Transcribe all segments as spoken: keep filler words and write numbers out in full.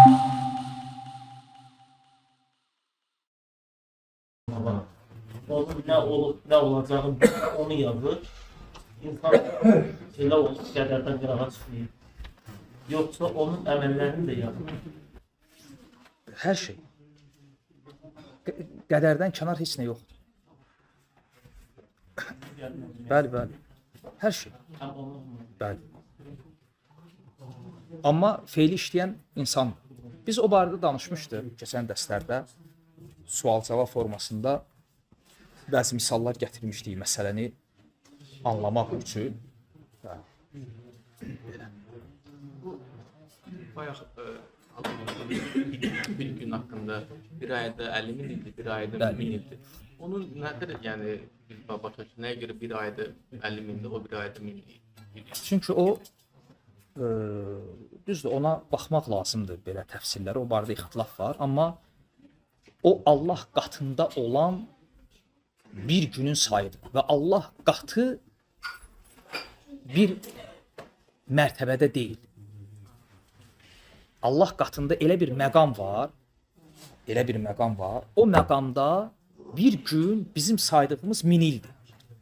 Onun nə olub, nə olacağı onu yazır. İnsan elə olub qədərdən qırağa çıxmayıb. Yoxsa onun əməllərini də yazır. Hər şey. Qədərdən kənar heç nə yoxdur. Bəli, bəli. Hər şey. Bəli. Amma feili işləyən insandır. Biz o barədə danışmışdıq keçən dərslərdə. Sual-cavab formasında bəzi misallar gətirmişdik məsələni anlamaq üçün. Bayaq bir gün haqqında bir ayda əlli min ildir, bir ayda min ildir. Onun nədir, yəni biz başa nəyə görə bir ayda əlli mindir, o bir ayda min ildir? Çünki o e, düzdür, ona baxmaq lazımdır belə təfsirlərə, o barədə ixtilaf var, amma o Allah qatında olan bir günün sayıdır və Allah qatı bir mərtəbədə deyil. Allah qatında elə bir məqam var, elə bir məqam var, o məqamda bir gün bizim saydığımız min ildir.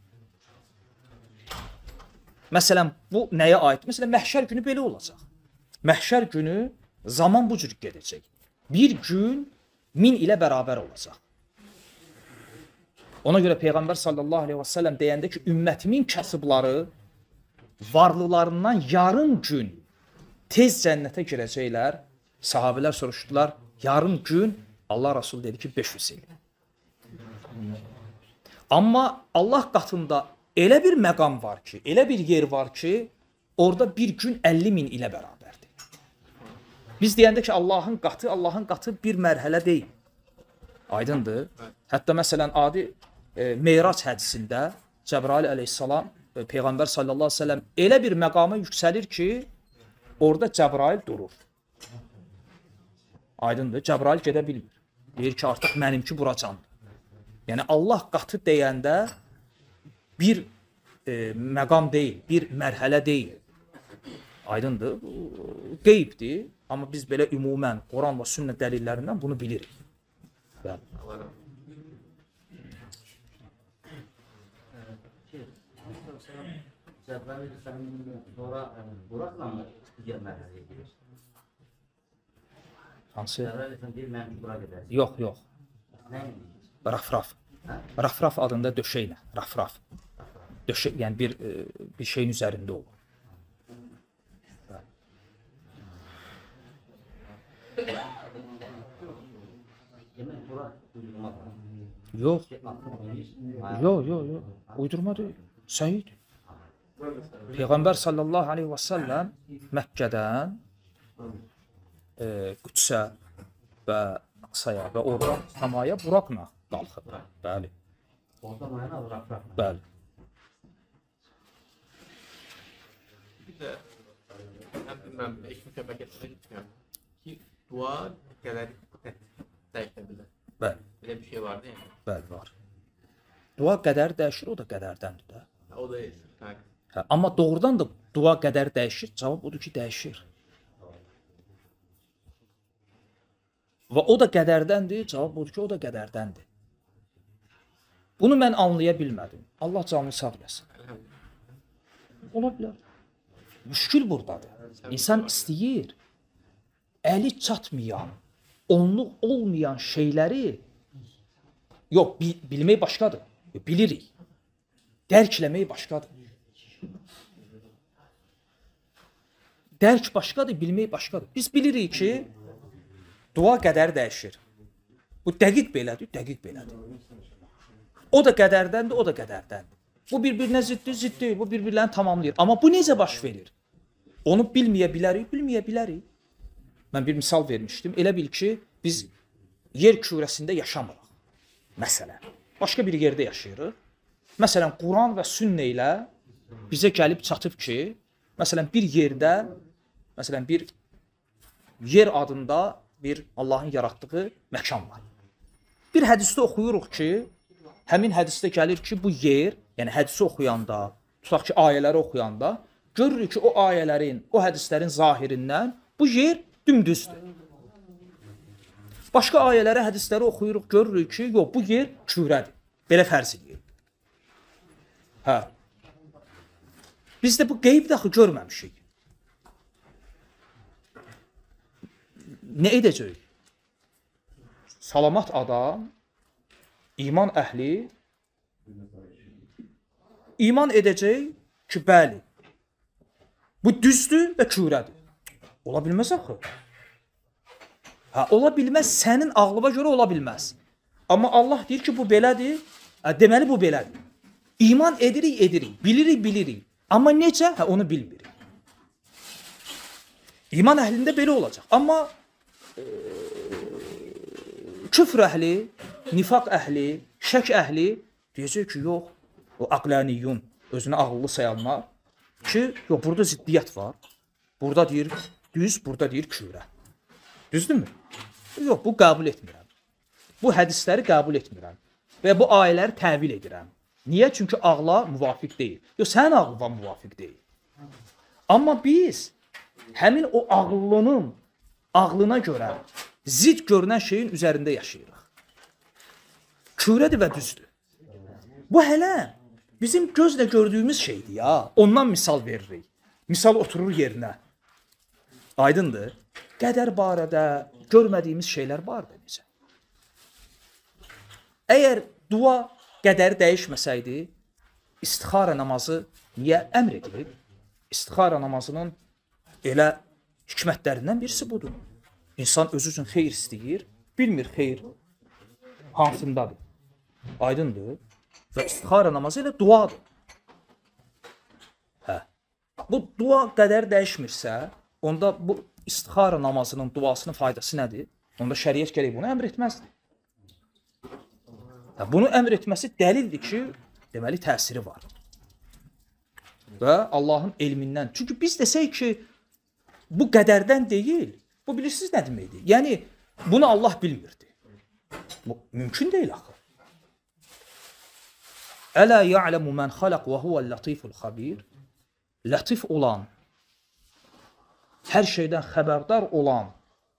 Məsələn, bu nəyə aid? Məsələn, məhşər günü belə olacaq. Məhşər günü zaman bu cür gedəcək. Bir gün min ilə bərabər olacaq. Ona görə Peyğəmbər sallallahu aleyhi və səlləm deyəndə ki, ümmətimin kasıbları varlılarından yarım gün tez cənnətə girəcəklər. Sahabələr soruşdular, yarım gün, Allah Rasulü dedi ki, beş yüz il. Amma Allah qatında elə bir məqam var ki, elə bir yer var ki, orada bir gün əlli min ilə bərabərdir. Biz deyəndə ki, Allahın qatı, Allahın qatı bir mərhələ deyil. Aydındır. Hətta məsələn, adi e, Meyrac hədisində Cəbrail əleyhissalam, e, Peyğəmbər sallallahu aleyhi ve sellem elə bir məqama yüksəlir ki, orada Cəbrail durur. Aydındır. Cəbrail gedə bilmir. Deyir ki, artıq mənimki bura candır. Yəni, Allah qatı deyəndə bir e, məqam deyil, bir mərhələ deyil. Aydındır. Qeybdir. Amma biz belə ümumən Quran və sünnə dəlillərindən bunu bilirik. Bəli. Cəbrail sonra Buraqla mı digər mərhələyə gedir? Hansı? Cəbrail deyir, mən bura gedər. Yox, yox. Nə deyir? Rafraf. Rafraf adında döşəklə. Rafraf. Döşək, yəni bir, bir şeyin üzərində olur. Yox. Yox, yox, yox. Uydurma deyil. Səhiddir. Peyğəmbər sallallahu aleyhi və səlləm Məkkədən e, Qüdsə və Aqsaya və oradan Samaya Buraqla qalxıb. Bəli. Oradan ayına Rafraf. Bəli. Bir də mən bilməm, eşmi kömək etməyə gitmirəm ki, dua qədəri dəyişə bilər. Bəli. Belə bir şey vardı yəni. Bəli, var. Dua qədər dəyişir, o da qədərdəndir də. O da eşmi. Hə, amma doğrudan da dua qədər dəyişir, cavab odur ki, dəyişir. Və o da qədərdəndir, cavab odur ki, o da qədərdəndir. Bunu mən anlaya bilmədim. Allah canını sağ eləsin. Ola bilər. Müşkül buradadır. İnsan istəyir, əli çatmayan, onluq olmayan şeyləri, yox, bil bilmək başqadır, bilirik. Dərk eləmək başqadır. Dərk başqadır, bilmək başqadır. Biz bilirik ki, dua qədər dəyişir. Bu dəqiq belədir, dəqiq belədir. O da qədərdəndir, o da qədərdəndir. Bu bir-birinə ziddir, zidd deyil, bu bir-birlərini tamamlayır. Amma bu necə baş verir? Onu bilməyə bilərik, bilməyə bilərik. Mən bir misal vermişdim. Elə bil ki, biz yer kürəsində yaşamırıq. Məsələn, başqa bir yerdə yaşayırıq. Məsələn, Quran və sünnə ilə bizə gəlib çatıb ki, məsələn, bir yerdə, məsələn, bir yer adında bir Allahın yaratdığı məkan var. Bir hədisdə oxuyuruq ki, həmin hədisdə gəlir ki, bu yer, yəni hədisi oxuyanda, tutaq ki, ayələri oxuyanda, görürük ki, o ayələrin, o hədislərin zahirindən bu yer dümdüzdür. Başqa ayələri, hədisləri oxuyuruq, görürük ki, yox, bu yer kürədir. Belə fərz edir. Hə. Biz də bu qeyb daxı görməmişik. Nə edəcəyik? Salamat adam, iman əhli iman edəcək ki, bəli, bu düzdür və kürədir. Ola bilməz axı. Hə, ola bilməz, sənin ağlıma görə ola bilməz. Amma Allah deyir ki, bu belədir, hə, deməli bu belədir. İman edirik, edirik, bilirik, bilirik. Amma necə? Hə, onu bilmirik. İman əhlində belə olacaq. Amma e, küfr əhli, nifaq əhli, şək əhli deyəcək ki, yox, o aqlaniyyun, özünü ağıllı sayanlar ki, yox, burada ziddiyyət var. Burada deyir düz, burada deyir kürə. Düzdürmü? Yox, bu qəbul etmirəm. Bu hədisləri qəbul etmirəm. Və bu ayələri təvil edirəm. Niyə? Çünki ağla müvafiq deyil. Yox, sənin ağlına müvafiq deyil. Amma biz həmin o ağıllının ağlına görə zid görünən şeyin üzərində yaşayırıq. Kürədir və düzdür. Bu hələ bizim gözlə gördüyümüz şeydir ya. Ondan misal veririk. Misal oturur yerinə. Aydındır. Qədər barədə görmədiyimiz şeylər barədə necə? Əgər dua qədəri dəyişməsəydi, istixara namazı niyə əmr edilir? İstixara namazının elə hikmətlərindən birisi budur. İnsan özü üçün xeyir istəyir, bilmir xeyir hansındadır. Aydındır. Və istixara namazı elə duadır. Hə. Bu dua qədər dəyişmirsə, onda bu istixara namazının duasının faydası nədir? Onda şəriət gərək bunu əmr etməzdir. Hə, bunu əmr etməsi dəlildir ki, deməli təsiri var. Və Allahın elmindən. Çünki biz desək ki, bu qədərdən deyil, bu bilirsiniz nə deməkdir? Yəni, bunu Allah bilmirdi. Bu mümkün deyil axı. Ələ ya'ləmu mən xalaq və huvəl-latiful xabir. Latif olan, hər şeydən xəbərdar olan,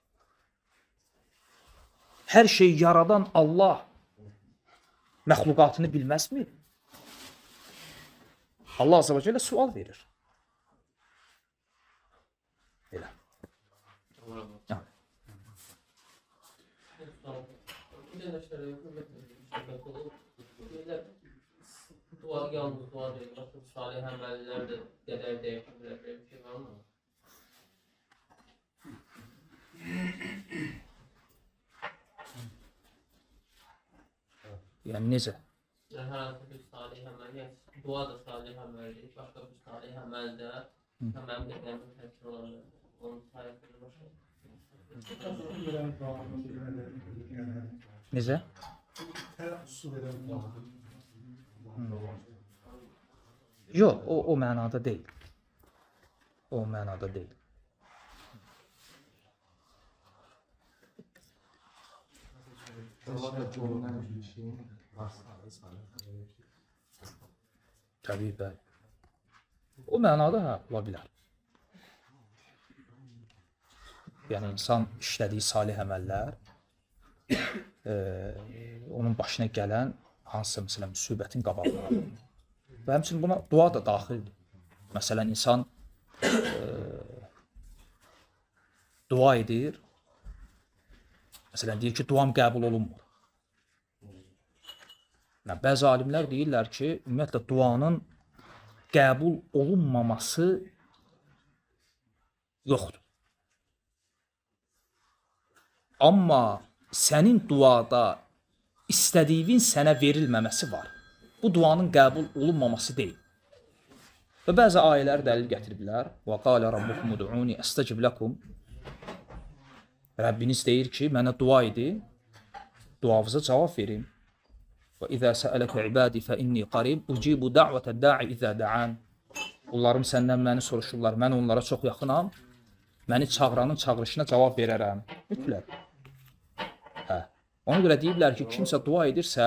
hər şey yaradan Allah məxluqatını bilməzmi? Allah Azəbə Cəllə sual verir. Elə. Dua yalnız dua deyil, başqa salih əməllər də qədər dəyişir, bir şey var mı? Yəni necə? Yəni hər hansı bir salih əməl, yəni dua da salih əməldir, başqa bir salih əməl də həmən qədəmin təsir olanır. Onun sayəsində başqa. Necə? Yox, o, o mənada deyil. O mənada deyil. Təbii, bəli. O mənada hə, ola bilər. Yəni, insan işlədiyi salih əməllər e, onun başına gələn hansısa, məsələn, müsibətin qabağına. Və həmçinin buna dua da daxildir. Məsələn, insan e, dua edir. Məsələn, deyir ki, duam qəbul olunmur. Yəni, bəzi alimlər deyirlər ki, ümumiyyətlə, duanın qəbul olunmaması yoxdur. Amma sənin duada istədiyin sənə verilməməsi var. Bu duanın qəbul olunmaması deyil. Və bəzi ayələr dəlil gətiriblər. Və qalə rabbukum ud'uni əstəcib ləkum. Rəbbiniz deyir ki, mənə dua edin, duavıza cavab verin. Və izə səələkə ibadi fə inni qarib, ucibu da'vətə da'i izə da'an. Onlarım səndən məni soruşurlar, mən onlara çox yaxınam, məni çağıranın çağırışına cavab verərəm. Mütləq. Hə. Ona görə deyiblər ki, kimsə dua edirsə,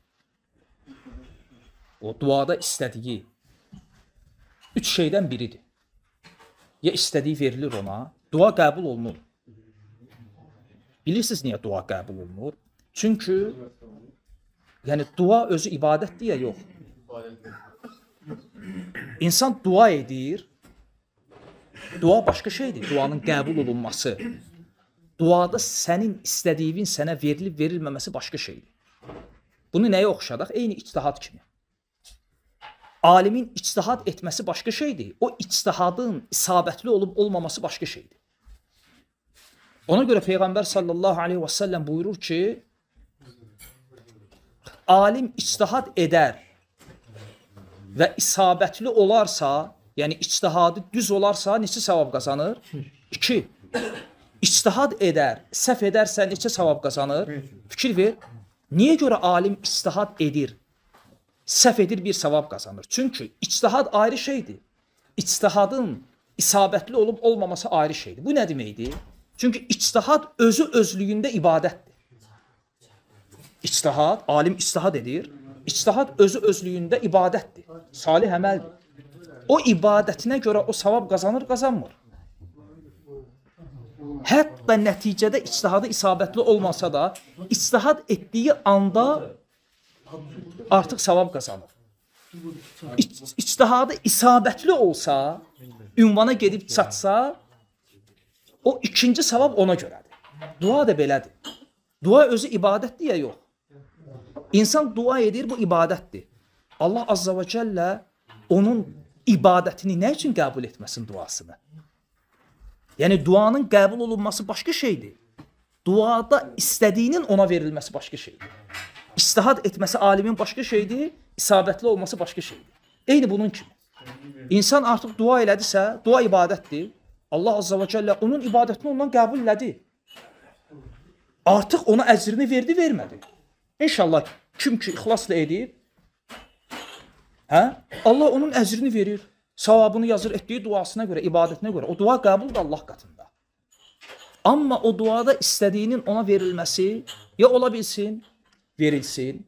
o duada istədiyi üç şeydən biridir. Ya istədiyi verilir ona, dua qəbul olunur. Bilirsiniz niyə dua qəbul olunur? Çünki yəni dua özü ibadətdir ya yox. İnsan dua edir. Dua başqa şeydir. Duanın qəbul olunması. Duada sənin istədiyin sənə verilib verilməməsi başqa şeydir. Bunu nəyə oxşadaq? Eyni ictihad kimi. Alimin ictihad etməsi başqa şeydir. O ictihadın isabətli olub olmaması başqa şeydir. Ona görə Peyğəmbər sallallahu aleyhi və səlləm buyurur ki, alim ictihad edər və isabətli olarsa, yəni ictihadı düz olarsa neçə savab qazanır? İki. İctihad edər, səhv edərsə neçə savab qazanır? Fikir ver. Niyə görə alim ictihad edir? Səhv edir bir savab qazanır. Çünki ictihad ayrı şeydir. İctihadın isabətli olub olmaması ayrı şeydir. Bu nə deməkdir? Çünki ictihad özü özlüyündə ibadətdir. İctihad, alim ictihad edir. İctihad özü özlüyündə ibadətdir. Salih əməldir. O ibadətinə görə o savab qazanır, qazanmır. Hətta nəticədə ictihadı isabətli olmasa da, ictihad etdiyi anda artıq savab qazanır. İctihadı isabətli olsa, ünvana gedib çatsa, o ikinci savab ona görədir. Dua da belədir. Dua özü ibadətdir ya yox. İnsan dua edir, bu ibadətdir. Allah Azza və Cəllə onun ibadətini nə üçün qəbul etməsin duasını? Yəni duanın qəbul olunması başqa şeydir. Duada istədiyinin ona verilməsi başqa şeydir. İctihad etməsi alimin başqa şeydir, isabətli olması başqa şeydir. Eyni bunun kimi. İnsan artıq dua elədisə, dua ibadətdir. Allah Azza və Cəllə onun ibadətini ondan qəbul elədi. Artıq ona əcrini verdi, vermədi. İnşallah kim ki ixlasla edir, hə? Allah onun əcrini verir. Savabını yazır etdiyi duasına görə, ibadətinə görə. O dua qəbuldur Allah qatında. Amma o duada istədiyinin ona verilməsi ya ola bilsin, verilsin.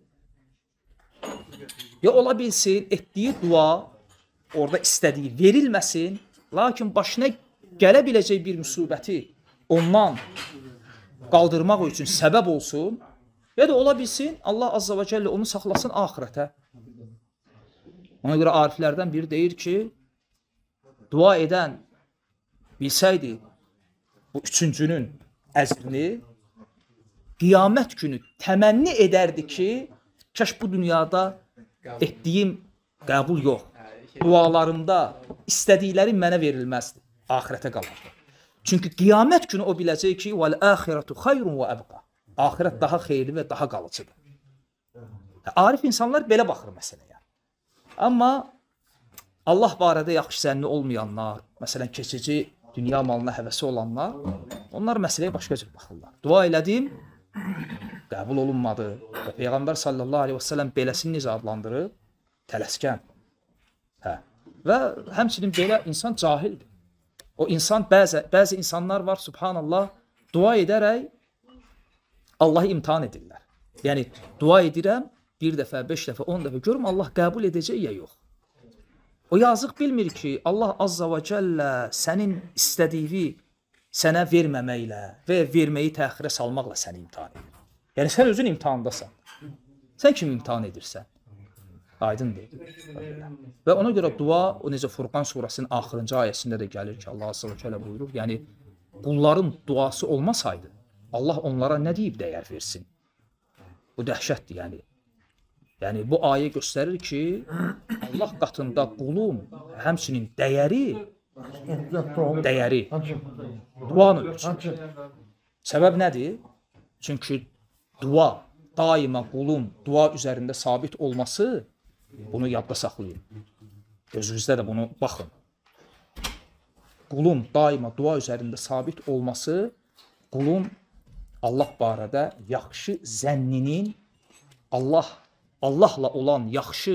Ya ola bilsin, etdiyi dua orada istədiyi verilməsin, lakin başına gələ biləcək bir müsibəti ondan qaldırmaq üçün səbəb olsun, ya da ola bilsin, Allah Azza və Cəllə onu saxlasın axirətə. Ona görə ariflərdən biri deyir ki, dua edən bilsəydi bu üçüncünün əcrini, qiyamət günü təmənni edərdi ki, kəş bu dünyada etdiyim qəbul yox. Dualarımda istədiklərim mənə verilməzdi. Axirətə qalar. Çünki qiyamət günü o biləcək ki, vəl-əxirətu xayrun və əbqa. Axirət daha xeyirli və daha qalıcıdır. Arif insanlar belə baxır məsələyə. Amma Allah barədə yaxşı zənni olmayanlar, məsələn, keçici dünya malına həvəsi olanlar, onlar məsələyə başqa cür baxırlar. Dua elədim, qəbul olunmadı. Və Peyğəmbər sallallahu aleyhi və səlləm beləsini necə adlandırıb? Tələskən. Hə. Və həmçinin belə insan cahildir. O insan, bəzi, bəzi insanlar var, subhanallah, dua edərək Allahı imtihan edirlər. Yəni, dua edirəm, bir dəfə, beş dəfə, on dəfə, görüm Allah qəbul edəcək ya yox. O yazıq bilmir ki, Allah Azza və Cəllə sənin istədiyi sənə verməməklə və verməyi təxirə salmaqla səni imtihan edir. Yəni, sən özün imtihandasan. Sən kimi imtihan edirsən? Aydındır. Və ona görə dua, o necə Furqan surəsinin axırıncı ayəsində də gəlir ki, Allah Azza və Cəllə buyurur, yəni, qulların duası olmasaydı, Allah onlara nə deyib dəyər versin? Bu dəhşətdir, yəni. Yəni, bu ayə göstərir ki, Allah qatında qulun həmçinin dəyəri, dəyəri duanın üçün. Səbəb nədir? Çünki dua, daima qulun dua üzərində sabit olması, bunu yadda saxlayın. Gözünüzdə də bunu baxın. Qulun daima dua üzərində sabit olması, qulun Allah barədə yaxşı zənninin, Allah Allahla olan yaxşı,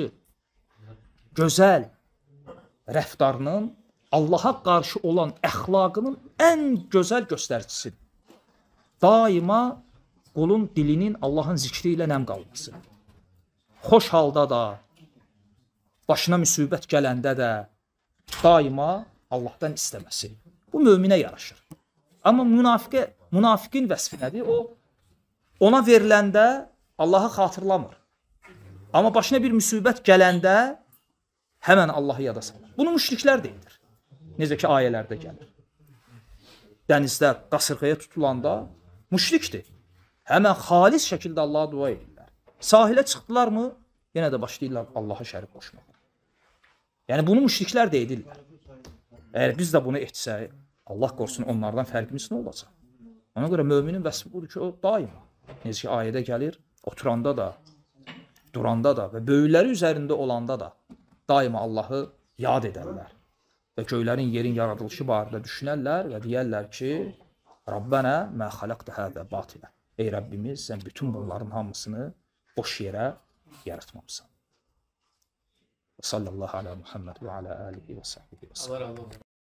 gözəl rəftarının, Allaha qarşı olan əxlaqının ən gözəl göstəricisidir. Daima qulun dilinin Allahın zikri ilə nəm qalması. Xoş halda da, başına müsibət gələndə də daima Allahdan istəməsi. Bu möminə yaraşır. Amma münafiqə, münafiqin vəsfi nədir? O ona veriləndə Allahı xatırlamır. Amma başına bir müsibət gələndə həmən Allahı yada salır. Bunu müşriklər deyilir. Necə ki ayələrdə gəlir. Dənizdə qasırğaya tutulanda müşrikdir. Həmən xalis şəkildə Allaha dua edirlər. Sahilə çıxdılarmı, yenə də başlayırlar Allaha şərik qoşmağa. Yəni bunu müşriklər də edirlər. Əgər biz də bunu etsək, Allah qorusun onlardan fərqimiz nə olacaq? Ona görə möminin vəsfi budur ki, o daima, necə ki ayədə gəlir, oturanda da, duranda da və böyükləri üzərində olanda da daima Allahı yad edərlər. Və göylərin, yerin yaradılışı barədə düşünərlər və deyərlər ki, Rabbənə mə xaləqdə hədə batilə. Ey Rəbbimiz, sən bütün bunların hamısını boş yerə yaratmamısan. Sallallahu ala Muhammed və ala alihi və sahbihi və sallam.